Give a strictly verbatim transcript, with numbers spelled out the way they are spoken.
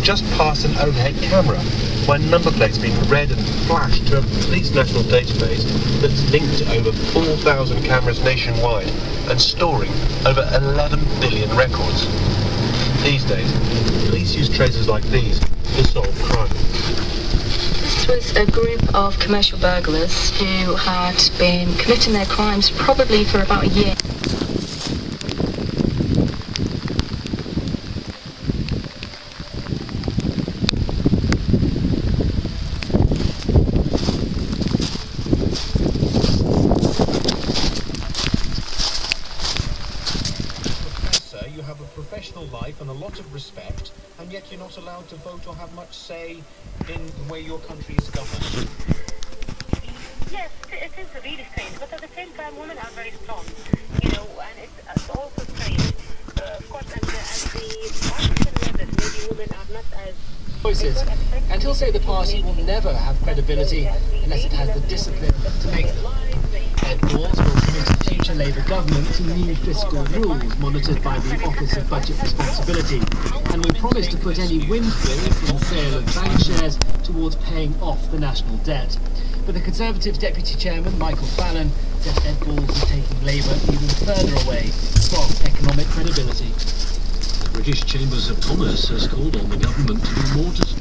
just past an overhead camera, where number plates have been read and flashed to a police national database that's linked to over four thousand cameras nationwide and storing over eleven billion records. These days, police use tracers like these to solve crime. This was a group of commercial burglars who had been committing their crimes probably for about a year. You have a professional life and a lot of respect, and yet you're not allowed to vote or have much say in the way your country is governed. Yes, it is really strange, but at the same time, women are very strong, you know, and it's, it's also strange. Uh, of course, and the, and the African level, maybe women are not as... Choices. And he'll say the party will never have credibility unless it has the discipline to make them. Ed Balls will commit to future Labour government to new fiscal rules monitored by the Office of Budget Responsibility, and will promise to put any windfall from the sale of bank shares towards paying off the national debt. But the Conservative Deputy Chairman, Michael Fallon, says Ed Balls is taking Labour even further away from economic credibility. The British Chambers of Commerce has called on the government to do more to